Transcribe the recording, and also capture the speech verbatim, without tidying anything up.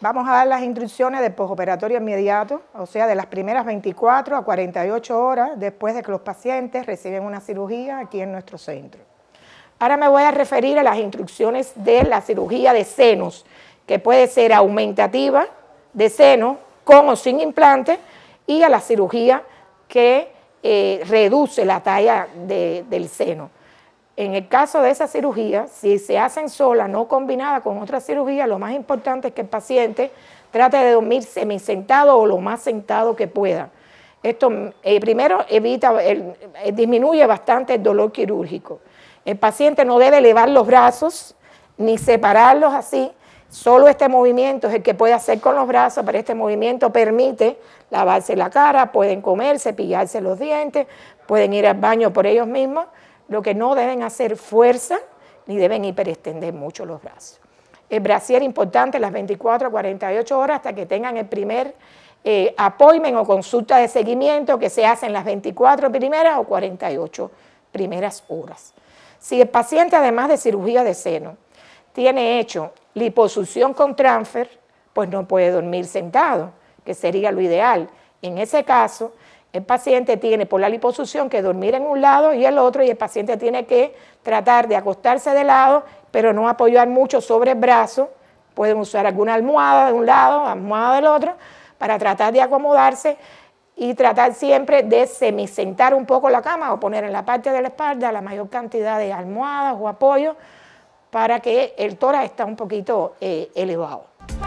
Vamos a dar las instrucciones del postoperatorio inmediato, o sea, de las primeras veinticuatro a cuarenta y ocho horas después de que los pacientes reciben una cirugía aquí en nuestro centro. Ahora me voy a referir a las instrucciones de la cirugía de senos, que puede ser aumentativa de seno con o sin implante, y a la cirugía que eh, reduce la talla de, del seno. En el caso de esa cirugía, si se hacen sola, no combinada con otra cirugía, lo más importante es que el paciente trate de dormir semisentado o lo más sentado que pueda. Esto eh, primero evita, el, eh, disminuye bastante el dolor quirúrgico. El paciente no debe elevar los brazos ni separarlos así. Solo este movimiento es el que puede hacer con los brazos, pero este movimiento permite lavarse la cara, pueden comer, cepillarse los dientes, pueden ir al baño por ellos mismos. Lo que no deben hacer fuerza ni deben hiperextender mucho los brazos. El brasier importante las veinticuatro a cuarenta y ocho horas hasta que tengan el primer eh, appointment o consulta de seguimiento que se hace en las veinticuatro primeras o cuarenta y ocho primeras horas. Si el paciente, además de cirugía de seno, tiene hecho liposucción con transfer, pues no puede dormir sentado, que sería lo ideal. En ese caso, el paciente tiene por la liposucción que dormir en un lado y el otro, y el paciente tiene que tratar de acostarse de lado, pero no apoyar mucho sobre el brazo. Pueden usar alguna almohada de un lado, almohada del otro, para tratar de acomodarse y tratar siempre de semisentar un poco la cama o poner en la parte de la espalda la mayor cantidad de almohadas o apoyo para que el tórax esté un poquito eh, elevado.